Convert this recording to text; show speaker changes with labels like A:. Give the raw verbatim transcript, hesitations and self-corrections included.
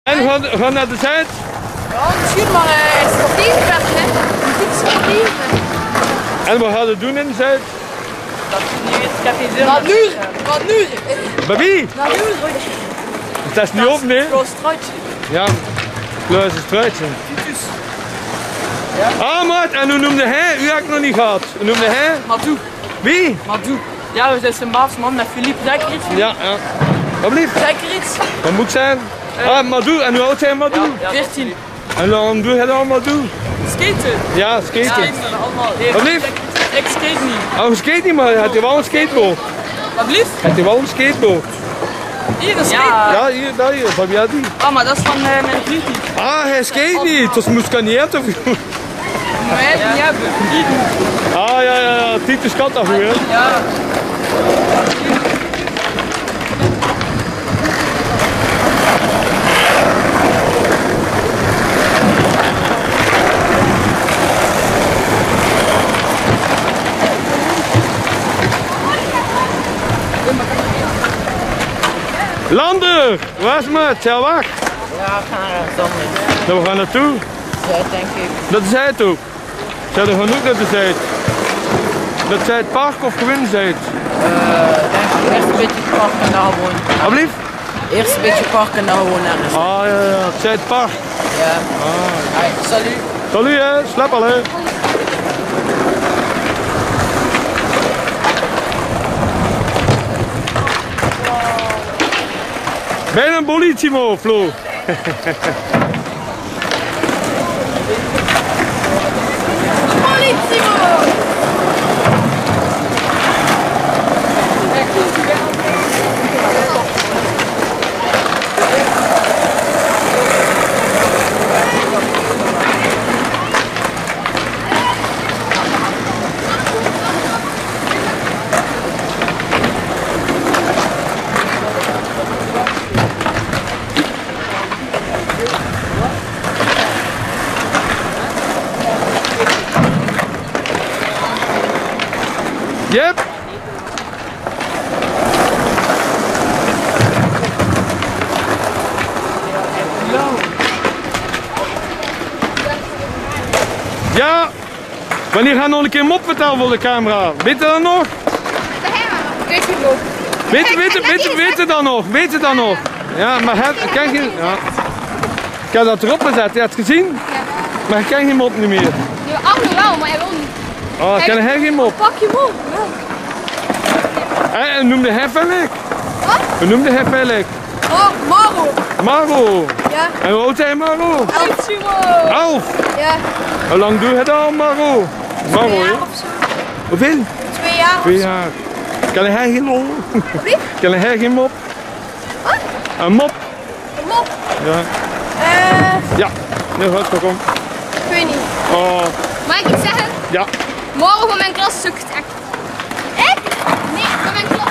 A: En gaan, gaan naar de Zuid?
B: Ja, misschien maar uh, sportief werden, hè. Muziek sportief.
A: En wat gaan we doen in de Zuid?
B: Dat is niet, ik heb geen zin. Wat nu? Wat nu?
A: Bij wie?
B: Wat nu?
A: Dat is niet op, nee?
B: Kloos Struitje.
A: Ja, Kloos Struitje. Ja. Ah, maat, en hoe noemde hij? U heb ik nog niet gehad. Hoe noemde hij?
B: Madou.
A: Wie?
B: Madou. Ja, we zijn zijn baasman met Philippe. Zeg er iets?
A: Ja, ja. Wat blieft?
B: Zeg er iets?
A: Wat moet ik zijn? Ah, Madou. En hoe oud zijn Madou?
B: Ja, veertien.
A: En dan doe je dat Madou?
B: Skaten?
A: Ja, skaten.
B: Ja, allemaal.
A: Wat blieft?
B: Ik skate niet.
A: Oh, je skate niet, maar had je wel een skateboard?
B: Wat blieft?
A: Had je wel een skateboard?
B: Hier, een skate? Ja,
A: ja hier, daar hier. Van wie had die?
B: Ah, maar dat is van uh, mijn vriend.
A: Ah, hij skate niet. Dus moest ik niet hebben of
B: moet hij het niet hebben.
A: Ah, ja, ja, ja. Titus kan dat goed, hè?
B: Ja.
A: Lander, waar is het? Zijn wacht?
B: Ja, we gaan ergens anders.
A: Dan we gaan naartoe?
B: Zuid, denk ik.
A: Dat is Zuid ook. Zijn er genoeg naar de Zuid? Dat is het park of gewoon Zuid?
B: Uh, denk ik eerst een beetje park en dan gewoon.
A: Alblieft?
B: Eerst een beetje park en dan gewoon ergens.
A: Ah ja, ja, het Zuidpark.
B: Ja.
A: Ah.
B: Hey, salut.
A: Salut hè, slap al hè. Ben een politiemo, Flo.
B: Politiemo!
A: Yep. Ja, wanneer gaan we nog een keer mop vertellen voor de camera? Weet je dat nog?
B: Weet je nog?
A: Weet je, weet je, weet je, weet je dat nog? Weet je dat nog? Ja, maar hij kan geen... Ja. Ik heb dat erop gezet, je hebt het gezien?
C: Ja.
A: Maar hij kan geen mop niet meer.
C: Ja, Arno wel, maar hij wil niet.
A: Oh, kan hij geen mop?
C: Pak je mop.
A: En, en noemde hij Velk?
C: Wat?
A: Hoe noemde hij Velk?
C: Oh, Maro.
A: Maro.
C: Ja.
A: En hoe oud is hij Maro?
C: Elf, Simon.
A: Elf.
C: Ja.
A: Hoe lang doe je dat al, Maro? Maro,
C: Twee
A: hè?
C: jaar of zo.
A: Hoeveel?
C: Twee jaar of
A: Twee
C: zo.
A: jaar. Kan hij geen mop?
C: Wie?
A: Kan hij geen mop?
C: Wat?
A: Een mop?
C: Een mop?
A: Ja.
C: Eh,
A: Ja. Heel goed, kom.
C: ik weet niet.
A: Oh.
C: Mag ik iets zeggen?
A: Ja.
C: Maro van mijn klas sukt echt. Ik? Nee, van mijn klas.